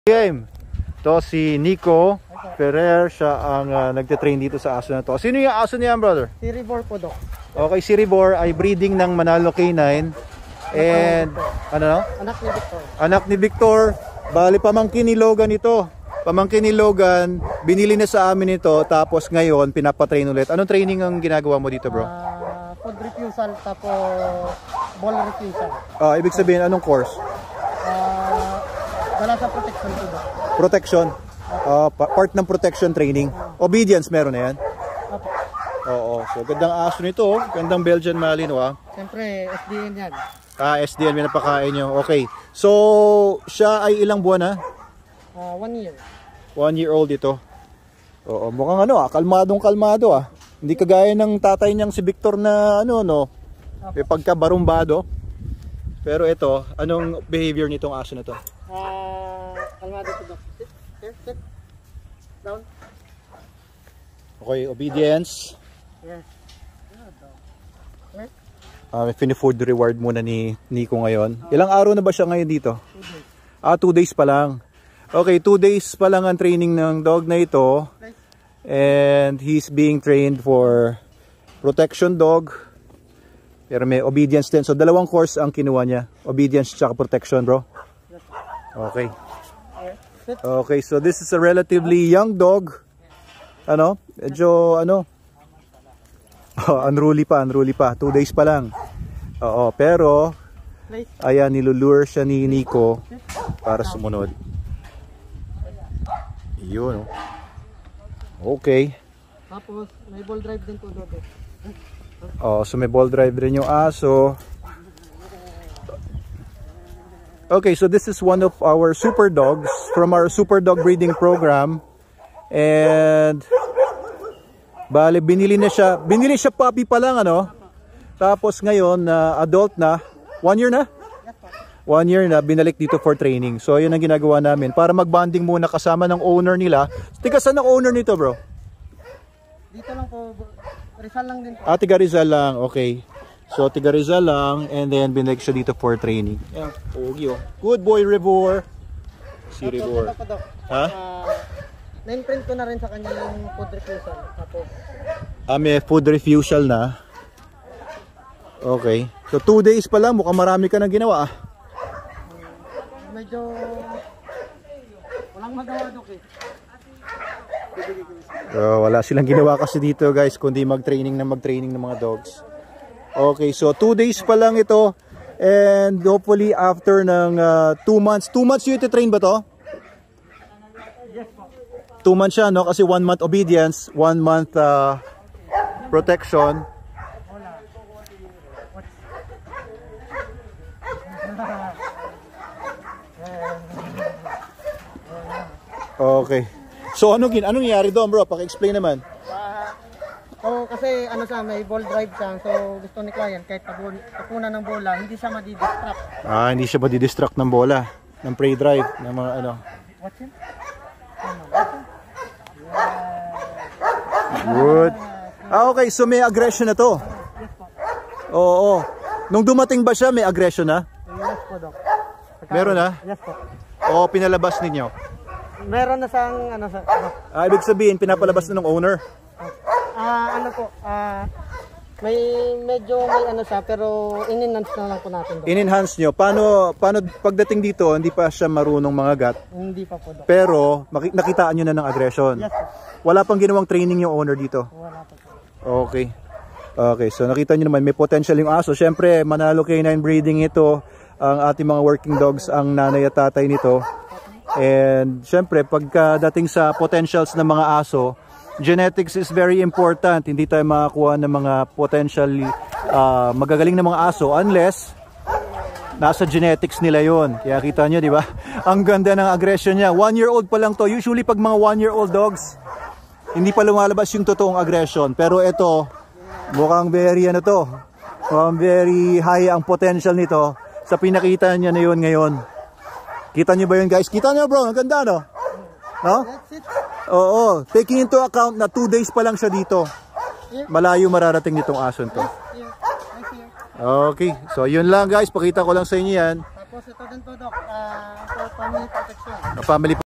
Game. To si Nico Ferrer, siya ang nagte-train dito sa aso na to. Sino yung aso niyan, brother? Si Ribor po, Dok. Okay, si Ribor ay breeding ng Manalo K9. And ano no? Anak ni Victor. Anak ni Victor. Bali pamangkin ni Logan ito. Pamangkin ni Logan, binili na sa amin ito, tapos ngayon pinapatrain ulit. Anong training ang ginagawa mo dito, bro? Food refusal, tapos ball refusal. Ibig sabihin, anong course? Wala sa protection po, Dok. Protection. Part ng protection training. Obedience meron na yan. Apo. Oo. So gandang aso nito, oh. Gandang Belgian Malinois. Siyempre, SDN yan. SDN, may napakain nyo. Okay. So, siya ay ilang buwan na? 1 year. 1 year old ito. Oo. Mukhang kalmadong-kalmado ah. Hindi kagaya ng tatay niyang si Victor na may pagkabarumbado. Pero ito, anong behavior nitong aso na to? Kalmado po, Dok. Sit. Down. Okay, obedience. Yes. May fini-food reward muna ni Nico ngayon. Ilang araw na ba siya ngayon dito? 2 days. 2 days pa lang. Okay, 2 days pa lang ang training ng dog na ito. And he's being trained for protection dog. Pero may obedience din. So dalawang course ang kinuha niya. Obedience tsaka protection, bro. Okay. Okay, so this is a relatively young dog. Medyo unruly pa. 2 days pa lang. Oo, pero ayan, nilulure siya ni Nico para sumunod. Yun. Okay. Tapos, may ball drive din po, Dok. So may ball drive rin yung aso. Okay, so this is one of our super dogs from our super dog breeding program. And bale, binili siya puppy pa lang, Tapos ngayon, adult na, 1 year na? 1 year na, binalik dito for training. So yun ang ginagawa namin, para mag-bonding muna kasama ng owner nila. Tiga saan ang owner nito, bro? Dito lang po, Rizal lang din po. Tiga Rizal lang, okay. So tiga Rizal lang, and then binalik siya dito for training. Ayan, pogi oh. Good boy, Ribor. Si Ribor. Ha? Na-imprint ko na rin sa kanya yung food refusal. Tapos, may food refusal na. Okay. So 2 days pa lang, mukhang marami ka nang ginawa ah. Medyo walang magawa, Dok eh. Wala silang ginawa kasi dito, guys, kundi mag-training ng mga dogs. Okay, so 2 days pa lang ito. And hopefully after ng 2 months. 2 months yung iti-train ba to? 2 months siya, no? Kasi 1 month obedience, 1 month protection. Okay. So anong nangyari doon, bro? Paki-explain naman. Kasi may ball drive siya. So gusto ni client kahit tapunan ng bola, hindi siya madidistract. Hindi siya madidistract ng bola, ng prey drive, ng mga What's it? Good. Okay, so may aggression na to. Oo. Nung dumating ba siya, may aggression na? Yes po, Dok. Meron na? Yes po. O pinalabas ninyo? Meron na sang Ibig sabihin, pinapalabas na ng owner? may medyo siya, pero in-enhance na lang po natin, Dok. In-enhance nyo? Paano pagdating dito, hindi pa siya marunong mangagat? Hindi pa po, Dok. Pero nakitaan nyo na ng aggression? Yes po. Wala pang ginawang training yung owner dito? Wala pa po. Okay. Okay, so nakita nyo naman, may potential yung aso. Siyempre, Manalo K9 breeding ito. Ang ating mga working dogs, ang nanay at tatay nito. And siyempre, pagkadating sa potentials ng mga aso, genetics is very important. Hindi tayo makakuha ng mga potentially magagaling na mga aso unless nasa genetics nila yon. Kaya kita nyo, di ba? Ang ganda ng aggression niya. 1 year old pa lang to. Usually pag mga 1 year old dogs, hindi pa lumalabas yung totoong aggression. Pero ito, mukhang mukhang very high ang potential nito sa pinakita niya na yun ngayon. Kita nyo ba yun, guys? Kita nyo, bro? Ang ganda, no? No? Oo. Taking into account na 2 days pa lang siya dito. Malayo mararating nitong aso to. Okay. So, yun lang, guys. Pakita ko lang sa inyo yan. Tapos ito din po, Dok. For family protection. Family